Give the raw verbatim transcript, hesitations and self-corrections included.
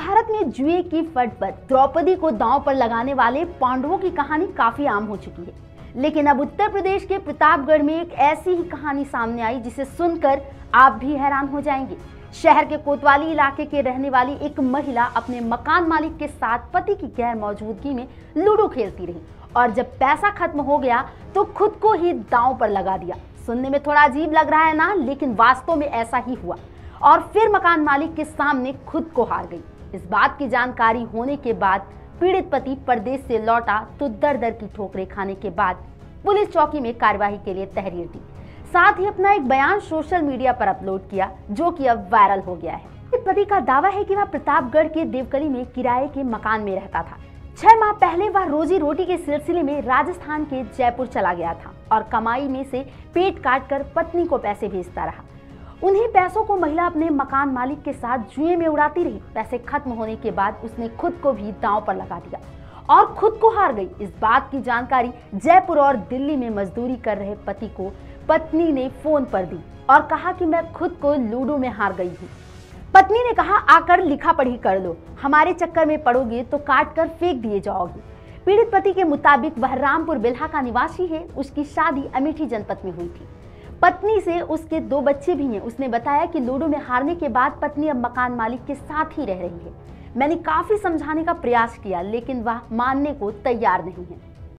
महाभारत में जुए की फट पर द्रौपदी को दांव पर लगाने वाले पांडवों की कहानी काफी आम हो चुकी है, लेकिन अब उत्तर प्रदेश के प्रतापगढ़ में एक ऐसी ही कहानी सामने आई जिसे सुनकर आप भी हैरान हो जाएंगे। शहर के कोतवाली इलाके के रहने वाली एक महिला अपने मकान मालिक के साथ पति की गैर मौजूदगी में लूडो खेलती रही और जब पैसा खत्म हो गया तो खुद को ही दांव पर लगा दिया। सुनने में थोड़ा अजीब लग रहा है ना, लेकिन वास्तव में ऐसा ही हुआ और फिर मकान मालिक के सामने खुद को हार गई। इस बात की जानकारी होने के बाद पीड़ित पति परदेश से लौटा तो दर दर की ठोकरें खाने के बाद पुलिस चौकी में कार्यवाही के लिए तहरीर दी, साथ ही अपना एक बयान सोशल मीडिया पर अपलोड किया जो कि अब वायरल हो गया है। पति का दावा है कि वह प्रतापगढ़ के देवकली में किराए के मकान में रहता था। छह माह पहले वह रोजी रोटी के सिलसिले में राजस्थान के जयपुर चला गया था और कमाई में से पेट काट कर पत्नी को पैसे भेजता रहा। उन्हीं पैसों को महिला अपने मकान मालिक के साथ जुए में उड़ाती रही। पैसे खत्म होने के बाद उसने खुद को भी दांव पर लगा दिया और खुद को हार गई। इस बात की जानकारी जयपुर और दिल्ली में मजदूरी कर रहे पति को पत्नी ने फोन पर दी और कहा कि मैं खुद को लूडो में हार गई हूँ। पत्नी ने कहा, आकर लिखा पढ़ी कर लो, हमारे चक्कर में पड़ोगे तो काट कर फेंक दिए जाओगे। पीड़ित पति के मुताबिक वह रामपुर बिल्हा का निवासी है। उसकी शादी अमेठी जनपद में हुई थी। पत्नी से उसके दो बच्चे भी हैं। उसने बताया कि लूडो में हारने के बाद पत्नी अब मकान मालिक के साथ ही रह रही है। मैंने काफी समझाने का प्रयास किया लेकिन वह मानने को तैयार नहीं है।